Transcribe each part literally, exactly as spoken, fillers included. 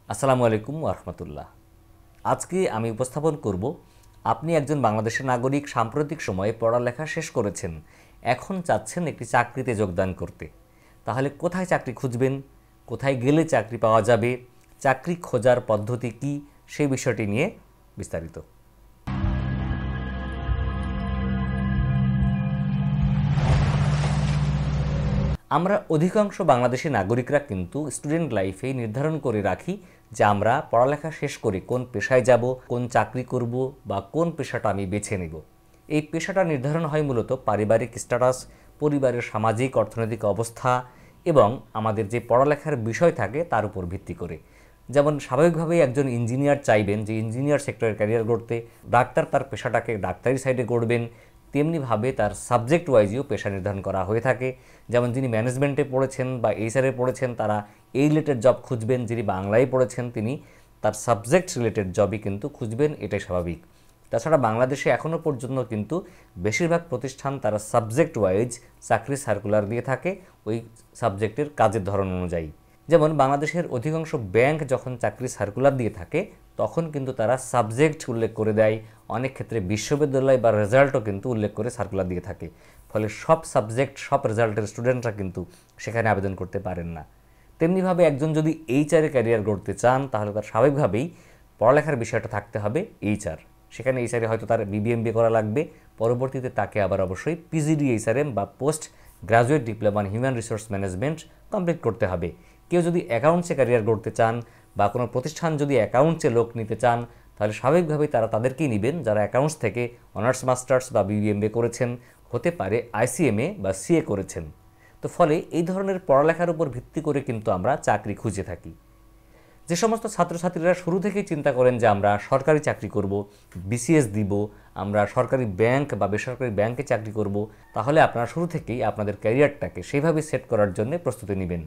আসসালামু আলাইকুম ওয়া রাহমাতুল্লাহ। আজকে আমি উপস্থাপন করব, আপনি একজন বাংলাদেশের নাগরিক, সাম্প্রতিক সময়ে পড়ালেখা শেষ করেছেন, এখন চাচ্ছেন একটি চাকরিতে যোগদান করতে। তাহলে কোথায় চাকরি খুঁজবেন, কোথায় গেলে চাকরি পাওয়া যাবে, চাকরি খোঁজার পদ্ধতি কী, সেই বিষয়টি নিয়ে বিস্তারিত। আমরা অধিকাংশ বাংলাদেশি নাগরিকরা কিন্তু স্টুডেন্ট লাইফে নির্ধারণ করে রাখি যে আমরা পড়ালেখা শেষ করে কোন পেশায় যাব, কোন চাকরি করব বা কোন পেশাটা আমি বেছে নেব। এই পেশাটা নির্ধারণ হয় মূলত পারিবারিক স্ট্যাটাস, পরিবারের সামাজিক অর্থনৈতিক অবস্থা এবং আমাদের যে পড়ালেখার বিষয় থাকে তার উপর ভিত্তি করে। যেমন স্বাভাবিকভাবেই একজন ইঞ্জিনিয়ার চাইবেন যে ইঞ্জিনিয়ার সেক্টরে ক্যারিয়ার গড়তে, ডাক্তার তার পেশাটাকে ডাক্তারি সাইডে গড়বেন, তেমনিভাবে তার সাবজেক্ট ওয়াইজেও পেশা নির্ধারণ করা হয়ে থাকে। যেমন যিনি ম্যানেজমেন্টে পড়েছেন বা এইচআরে পড়েছেন তারা এই রিলেটেড জব খুঁজবেন, যিনি বাংলায় পড়েছেন তিনি তার সাবজেক্ট রিলেটেড জবই কিন্তু খুঁজবেন, এটাই স্বাভাবিক। তাছাড়া বাংলাদেশে এখনও পর্যন্ত কিন্তু বেশিরভাগ প্রতিষ্ঠান তারা সাবজেক্ট ওয়াইজ চাকরি সার্কুলার দিয়ে থাকে ওই সাবজেক্টের কাজের ধরন অনুযায়ী। যেমন বাংলাদেশের অধিকাংশ ব্যাংক যখন চাকরি সার্কুলার দিয়ে থাকে তখন কিন্তু তারা সাবজেক্ট উল্লেখ করে দেয়, অনেক ক্ষেত্রে বিশ্ববিদ্যালয় বা রেজাল্টও কিন্তু উল্লেখ করে সার্কুলার দিয়ে থাকে। ফলে সব সাবজেক্ট সব রেজাল্টের স্টুডেন্টরা কিন্তু সেখানে আবেদন করতে পারেন না। তেমনিভাবে একজন যদি এইচআরে ক্যারিয়ার গড়তে চান তাহলে তার স্বাভাবিকভাবেই পড়ালেখার বিষয়টা থাকতে হবে এইচআর। সেখানে এইচআরে হয়তো তার বিবিএমবি করা লাগবে, পরবর্তীতে তাকে আবার অবশ্যই পিজিডি এইচআরএম বা post graduate diploma in human resource management complete করতে হবে। কেউ যদি অ্যাকাউন্টসে ক্যারিয়ার গড়তে চান বা কোনো প্রতিষ্ঠান যদি অ্যাকাউন্টসে লোক নিতে চান তাহলে স্বাভাবিকভাবেই তারা তাদেরকেই নেবেন যারা অ্যাকাউন্টস থেকে অনার্স মাস্টার্স বা বিবিএমবি করেছেন, হতে পারে আইসিএমএ বা সিএ করেছেন। তো ফলে এই ধরনের পড়ালেখার উপর ভিত্তি করে কিন্তু আমরা চাকরি খুঁজে থাকি। যে সমস্ত ছাত্রছাত্রীরা শুরু থেকেই চিন্তা করেন যে আমরা সরকারি চাকরি করব, বিসিএস দিব, আমরা সরকারি ব্যাংক বা বেসরকারি ব্যাংকে চাকরি করব, তাহলে আপনারা শুরু থেকেই আপনাদের ক্যারিয়ারটাকে সেইভাবে সেট করার জন্য প্রস্তুতি নেবেন।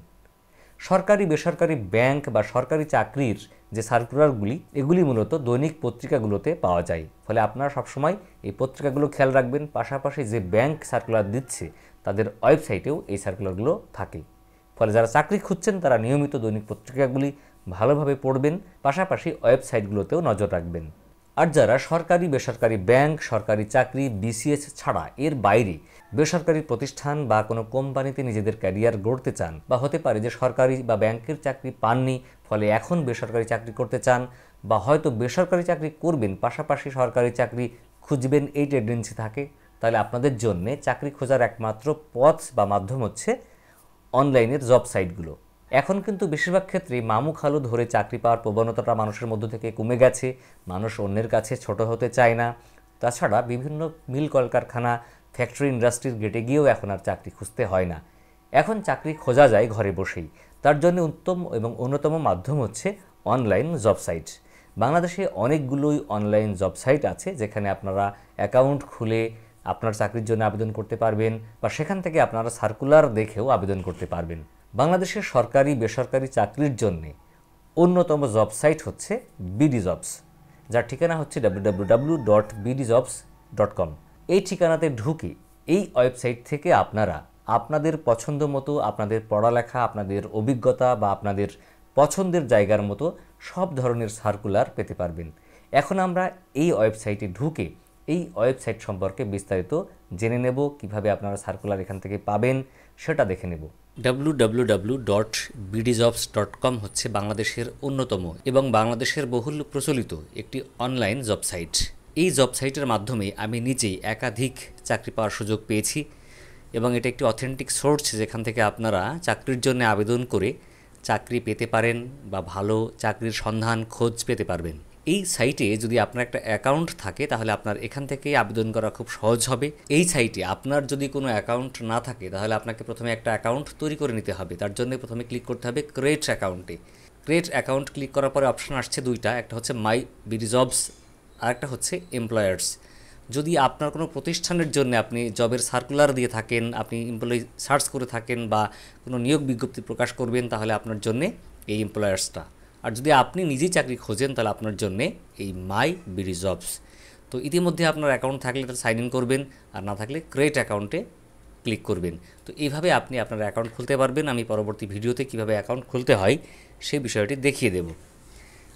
সরকারি বেসরকারি ব্যাংক বা সরকারি চাকরির যে সার্কুলারগুলি এগুলি মূলত দৈনিক পত্রিকাগুলোতে পাওয়া যায়। ফলে আপনারা সবসময় এই পত্রিকাগুলো খেয়াল রাখবেন। পাশাপাশি যে ব্যাংক সার্কুলার দিচ্ছে তাদের ওয়েবসাইটেও এই সার্কুলারগুলো থাকে। ফলে যারা চাকরি খুঁজছেন তারা নিয়মিত দৈনিক পত্রিকাগুলি ভালোভাবে পড়বেন, পাশাপাশি ওয়েবসাইটগুলোতেও নজর রাখবেন। আর যারা সরকারি বেসরকারি ব্যাংক, সরকারি চাকরি, বিসিএস ছাড়া এর বাইরে বেসরকারি প্রতিষ্ঠান বা কোনো কোম্পানিতে নিজেদের ক্যারিয়ার গড়তে চান, বা হতে পারে যে সরকারি বা ব্যাংকের চাকরি পাননি ফলে এখন বেসরকারি চাকরি করতে চান, বা হয়তো বেসরকারি চাকরি করবেন পাশাপাশি সরকারি চাকরি খুঁজবেন, এই টেন্ডেন্সি থাকে, তাহলে আপনাদের জন্য চাকরি খোঁজার একমাত্র পথ বা মাধ্যম হচ্ছে অনলাইনের জব সাইটগুলো। এখন কিন্তু বেশিরভাগ ক্ষেত্রে মামু খালু ধরে চাকরি পাওয়ার প্রবণতাটা মানুষের মধ্য থেকে কমে গেছে। মানুষ অন্যের কাছে ছোট হতে চায় না। তাছাড়া বিভিন্ন মিল কলকারখানা, ফ্যাক্টরি, ইন্ডাস্ট্রির গেটে গিয়েও এখন আর চাকরি খুঁজতে হয় না। এখন চাকরি খোঁজা যায় ঘরে বসেই। তার জন্য উত্তম এবং অন্যতম মাধ্যম হচ্ছে অনলাইন জব সাইট। বাংলাদেশে অনেকগুলোই অনলাইন জব সাইট আছে যেখানে আপনারা অ্যাকাউন্ট খুলে আপনার চাকরির জন্য আবেদন করতে পারবেন, বা সেখান থেকে আপনারা সার্কুলার দেখেও আবেদন করতে পারবেন। বাংলাদেশের সরকারি বেসরকারি চাকরির জন্যে অন্যতম জব সাইট হচ্ছে বিডি জবস, যার ঠিকানা হচ্ছে W W W dot BD jobs dot com. এই ঠিকানাতে ঢুকে এই ওয়েবসাইট থেকে আপনারা আপনাদের পছন্দ মতো, আপনাদের পড়ালেখা, আপনাদের অভিজ্ঞতা বা আপনাদের পছন্দের জায়গার মতো সব ধরনের সার্কুলার পেতে পারবেন। এখন আমরা এই ওয়েবসাইটে ঢুকে এই ওয়েবসাইট সম্পর্কে বিস্তারিত জেনে নেব। কিভাবে আপনারা সার্কুলার এখান থেকে পাবেন সেটা দেখে নেব। W W W dot BD jobs dot com হচ্ছে বাংলাদেশের অন্যতম এবং বাংলাদেশের বহুল প্রচলিত একটি অনলাইন জব সাইট। এই জব সাইটের মাধ্যমে আমি নিজেই একাধিক চাকরি পাওয়ার সুযোগ পেয়েছি এবং এটা একটি অথেন্টিক সোর্স যেখান থেকে আপনারা চাকরির জন্য আবেদন করে চাকরি পেতে পারেন বা ভালো চাকরির সন্ধান খোঁজ পেতে পারবেন। এই সাইটে যদি আপনার একটা অ্যাকাউন্ট থাকে তাহলে আপনার এখান থেকে আবেদন করা খুব সহজ হবে। এই সাইটে আপনার যদি কোনো অ্যাকাউন্ট না থাকে তাহলে আপনাকে প্রথমে একটা অ্যাকাউন্ট তৈরি করে নিতে হবে। তার জন্য প্রথমে ক্লিক করতে হবে ক্রিয়েট অ্যাকাউন্টে। ক্রিয়েট অ্যাকাউন্ট ক্লিক করার পরে অপশন আসছে দুইটা, একটা হচ্ছে মাই বিডি জবস আর একটা হচ্ছে এমপ্লয়ার্স। যদি আপনার কোনো প্রতিষ্ঠানের জন্য আপনি জবের সার্কুলার দিয়ে থাকেন, আপনি এমপ্লয়ি সার্চ করে থাকেন বা কোনো নিয়োগ বিজ্ঞপ্তি প্রকাশ করবেন তাহলে আপনার জন্যে এই এমপ্লয়ার্সটা। আর যদি আপনি নিজেই চাকরি খোঁজেন তাহলে আপনার জন্যে এই মাই বিডি জবস। তো ইতিমধ্যে আপনার অ্যাকাউন্ট থাকলে তাহলে সাইন ইন করবেন, আর না থাকলে ক্রিয়েট অ্যাকাউন্টে ক্লিক করবেন। তো এইভাবে আপনি আপনার অ্যাকাউন্ট খুলতে পারবেন। আমি পরবর্তী ভিডিওতে কীভাবে অ্যাকাউন্ট খুলতে হয় সেই বিষয়টি দেখিয়ে দেব।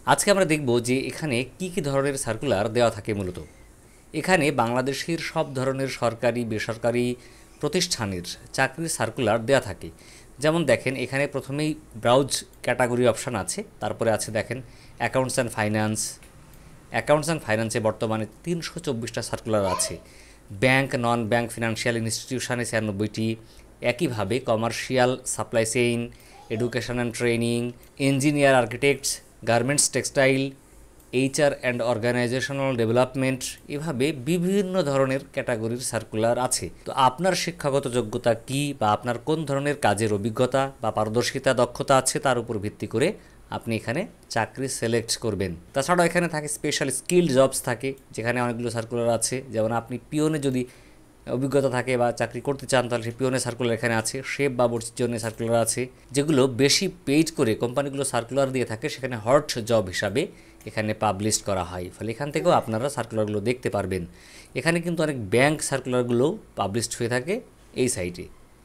আজকে আমরা দেখব যে এখানে কি কি ধরনের সার্কুলার দেওয়া থাকে। মূলত এখানে বাংলাদেশের সব ধরনের সরকারি বেসরকারি প্রতিষ্ঠানের চাকরির সার্কুলার দেওয়া থাকে। যেমন দেখেন এখানে প্রথমেই ব্রাউজ ক্যাটাগরি অপশান আছে, তারপরে আছে দেখেন accounts and finance. Accounts and ফাইন্যান্সে বর্তমানে তিনশো চব্বিশটা সার্কুলার আছে। ব্যাংক নন ব্যাংক ফিনান্সিয়াল ইনস্টিটিউশনে ছিয়ানব্বইটি। একইভাবে commercial supply chain, education and training, engineer architects, garments textile, HR and organisational development, এভাবে বিভিন্ন ধরনের ক্যাটাগরির সার্কুলার আছে। তো আপনার শিক্ষাগত যোগ্যতা কি বা আপনার কোন ধরনের কাজের অভিজ্ঞতা বা পারদর্শিতা দক্ষতা আছে তার উপর ভিত্তি করে আপনি এখানে চাকরি সিলেক্ট করবেন। তাছাড়াও এখানে থাকে স্পেশাল স্কিল্ড জবস থাকে, যেখানে অনেকগুলো সার্কুলার আছে। যেমন আপনি পিওনে যদি অভিজ্ঞতা থাকে বা চাকরি করতে চান তাহলে সেই পিওনের সার্কুলার এখানে আছে। শেফ বা বর্ষির জন্য সার্কুলার আছে, যেগুলো বেশি পেইড করে কোম্পানিগুলো সার্কুলার দিয়ে থাকে, সেখানে হট জব হিসাবে এখানে পাবলিশ করা হয়। ফলে এখান থেকেও আপনারা সার্কুলারগুলো দেখতে পারবেন। এখানে কিন্তু অনেক ব্যাংক সার্কুলারগুলোও পাবলিশড হয়ে থাকে এই সাইটে।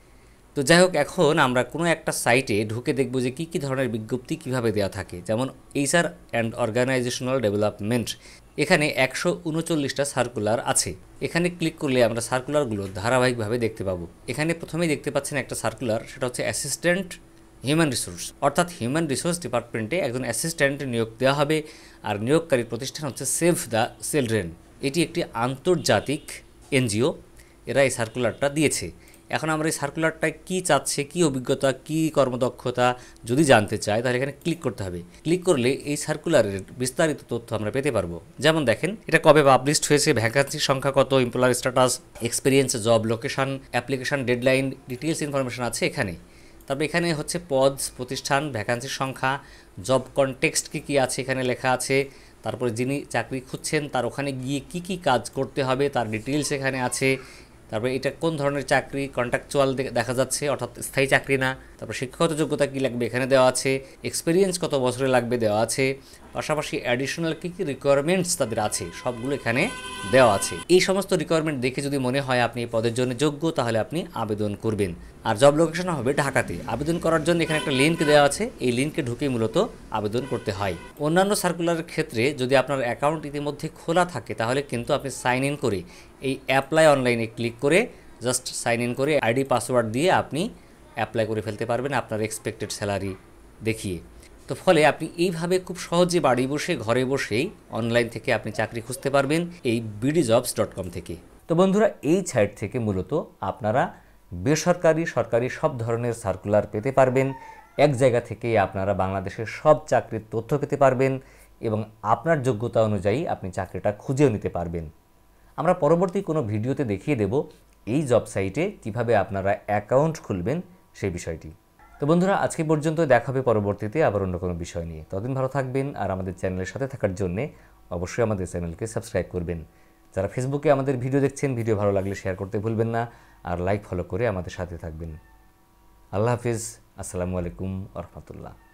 তো যাই হোক, এখন আমরা কোনো একটা সাইটে ঢুকে দেখব যে কী কী ধরনের বিজ্ঞপ্তি কীভাবে দেওয়া থাকে। যেমন এইচআর অ্যান্ড অর্গানাইজেশনাল ডেভেলপমেন্ট, এখানে একশো উনচল্লিশটা সার্কুলার আছে। এখানে ক্লিক করলে আমরা সার্কুলারগুলো ধারাবাহিকভাবে দেখতে পাবো। এখানে প্রথমেই দেখতে পাচ্ছেন একটা সার্কুলার, সেটা হচ্ছে অ্যাসিস্ট্যান্ট হিউম্যান রিসোর্স, অর্থাৎ হিউম্যান রিসোর্স ডিপার্টমেন্টে একজন অ্যাসিস্ট্যান্ট নিয়োগ দেওয়া হবে। আর নিয়োগকারী প্রতিষ্ঠান হচ্ছে সেভ দ্য চিলড্রেন। এটি একটি আন্তর্জাতিক এনজিও, এরা এই সার্কুলারটা দিয়েছে। এখন আমরা এই সার্কুলারটায় কী চাচ্ছে, কী অভিজ্ঞতা, কী কর্মদক্ষতা যদি জানতে চাই তাহলে এখানে ক্লিক করতে হবে। ক্লিক করলে এই সার্কুলারের বিস্তারিত তথ্য আমরা পেতে পারবো। যেমন দেখেন এটা কবে পাবলিশড হয়েছে, ভ্যাকান্সির সংখ্যা কত, employer status, experience, job location, application deadline, details information আছে এখানে। তারপরে এখানে হচ্ছে পদ, প্রতিষ্ঠান, ভ্যাকান্সির সংখ্যা, জব কনটেক্সট কী কী আছে এখানে লেখা আছে। তারপরে যিনি চাকরি খুঁজছেন তার ওখানে গিয়ে কী কী কাজ করতে হবে তার ডিটেলস এখানে আছে। তারপরে এটা কোন ধরনের চাকরি, কন্ট্রাকচুয়াল দেখা যাচ্ছে, অর্থাৎ স্থায়ী চাকরি না। তারপর শিক্ষাগত যোগ্যতা কী লাগবে এখানে দেওয়া আছে, এক্সপিরিয়েন্স কত বছরে লাগবে দেওয়া আছে, পাশাপাশি অ্যাডিশনাল কী কী রিকোয়ারমেন্টস তাদের আছে সবগুলো এখানে দেওয়া আছে। এই সমস্ত রিকোয়ারমেন্ট দেখে যদি মনে হয় আপনি এই পদের জন্য যোগ্য তাহলে আপনি আবেদন করবেন। আর জব লোকেশন হবে ঢাকাতে। আবেদন করার জন্য এখানে একটা লিঙ্ক দেওয়া আছে, এই লিঙ্কে ঢুকেই মূলত আবেদন করতে হয়। অন্যান্য সার্কুলারের ক্ষেত্রে যদি আপনার অ্যাকাউন্ট ইতিমধ্যে খোলা থাকে তাহলে কিন্তু আপনি সাইন ইন করে এই অ্যাপ্লাই অনলাইনে ক্লিক করে জাস্ট সাইন ইন করে আইডি পাসওয়ার্ড দিয়ে আপনি অ্যাপ্লাই করে ফেলতে পারবেন আপনার এক্সপেক্টেড স্যালারি দেখিয়ে। তো ফলে আপনি এইভাবে খুব সহজে বাড়ি বসে ঘরে বসেই অনলাইন থেকে আপনি চাকরি খুঁজতে পারবেন এই বিডি জবস ডট কম থেকে। তো বন্ধুরা, এই সাইট থেকে মূলত আপনারা বেসরকারি সরকারি সব ধরনের সার্কুলার পেতে পারবেন। এক জায়গা থেকেই আপনারা বাংলাদেশের সব চাকরির তথ্য পেতে পারবেন এবং আপনার যোগ্যতা অনুযায়ী আপনি চাকরিটা খুঁজেও নিতে পারবেন। আমরা পরবর্তী কোনো ভিডিওতে দেখিয়ে দেব এই জব সাইটে কিভাবে আপনারা অ্যাকাউন্ট খুলবেন সেই বিষয়টি। তো বন্ধুরা, আজকে পর্যন্ত দেখা হবে পরবর্তীতে আবার অন্য কোনো বিষয় নিয়ে। ততদিন ভালো থাকবেন আর আমাদের চ্যানেলের সাথে থাকার জন্যে অবশ্যই আমাদের চ্যানেলকে সাবস্ক্রাইব করবেন। যারা ফেসবুকে আমাদের ভিডিও দেখছেন, ভিডিও ভালো লাগলে শেয়ার করতে ভুলবেন না আর লাইক ফলো করে আমাদের সাথে থাকবেন। আল্লাহ হাফিজ, আসসালামু আলাইকুম ওয়া রাহমাতুল্লাহ।